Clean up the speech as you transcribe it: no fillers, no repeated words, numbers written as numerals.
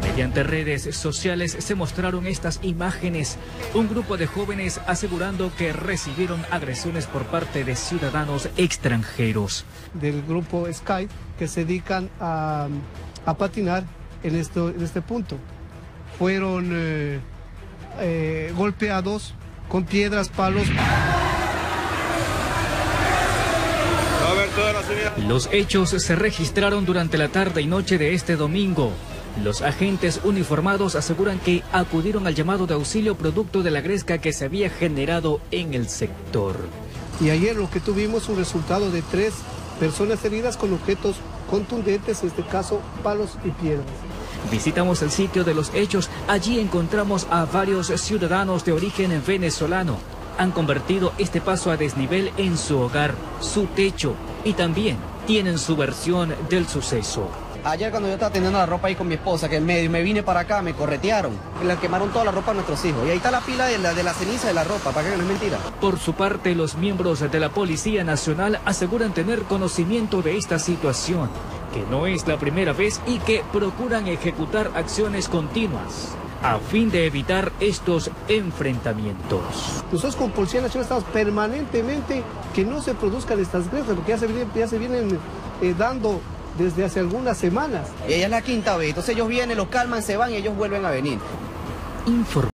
Mediante redes sociales se mostraron estas imágenes. Un grupo de jóvenes asegurando que recibieron agresiones por parte de ciudadanos extranjeros. Del grupo Sky, que se dedican a patinar en este punto. Fueron golpeados con piedras, palos. Los hechos se registraron durante la tarde y noche de este domingo. Los agentes uniformados aseguran que acudieron al llamado de auxilio producto de la gresca que se había generado en el sector. Y ayer lo que tuvimos un resultado de 3 personas heridas con objetos contundentes, en este caso palos y piedras. Visitamos el sitio de los hechos. Allí encontramos a varios ciudadanos de origen venezolano. Han convertido este paso a desnivel en su hogar, su techo, y también tienen su versión del suceso. Ayer cuando yo estaba teniendo la ropa ahí con mi esposa, que en medio me vine para acá, me corretearon, le quemaron toda la ropa a nuestros hijos. Y ahí está la pila de la ceniza de la ropa, para que no es mentira. Por su parte, los miembros de la Policía Nacional aseguran tener conocimiento de esta situación, que no es la primera vez y que procuran ejecutar acciones continuas a fin de evitar estos enfrentamientos. Nosotros como Policía Nacional estamos permanentemente que no se produzcan estas grietas, porque ya se vienen dando desde hace algunas semanas. Ella es la quinta vez, entonces ellos vienen, los calman, se van y ellos vuelven a venir.